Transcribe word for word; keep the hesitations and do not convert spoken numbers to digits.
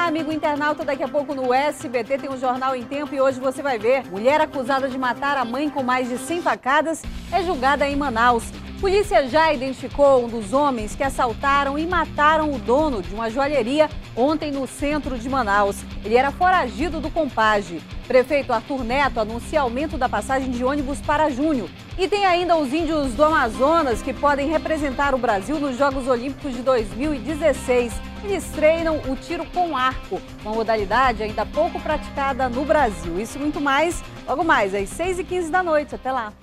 Olá, amigo internauta, daqui a pouco no S B T tem um Jornal em Tempo e hoje você vai ver. Mulher acusada de matar a mãe com mais de cem facadas é julgada em Manaus. Polícia já identificou um dos homens que assaltaram e mataram o dono de uma joalheria ontem no centro de Manaus. Ele era foragido do Compage. Prefeito Arthur Neto anuncia aumento da passagem de ônibus para junho. E tem ainda os índios do Amazonas que podem representar o Brasil nos Jogos Olímpicos de dois mil e dezesseis. Eles treinam o tiro com arco, uma modalidade ainda pouco praticada no Brasil. Isso e muito mais, logo mais às seis e quinze da noite. Até lá!